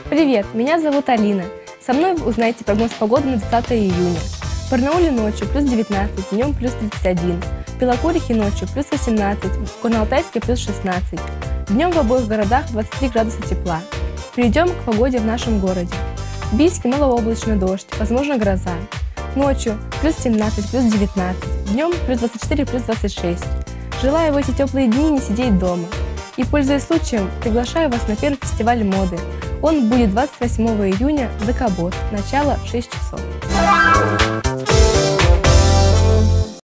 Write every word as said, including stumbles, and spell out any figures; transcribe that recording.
Привет, меня зовут Алина. Со мной вы узнаете прогноз погоды на двадцатое июня. В Барнауле ночью плюс девятнадцать, днем плюс тридцать один. В Белокурихе ночью плюс восемнадцать, в Горно-Алтайске плюс шестнадцать. Днем в обоих городах двадцать три градуса тепла. Перейдем к погоде в нашем городе. В Бийске малооблачный дождь, возможно гроза. Ночью плюс семнадцать, плюс девятнадцать, днем плюс двадцать четыре, плюс двадцать шесть. Желаю в эти теплые дни не сидеть дома. И, пользуясь случаем, приглашаю вас на первый фестиваль моды. Он будет двадцать восьмого июня в ДК БОСС, начало в шесть часов.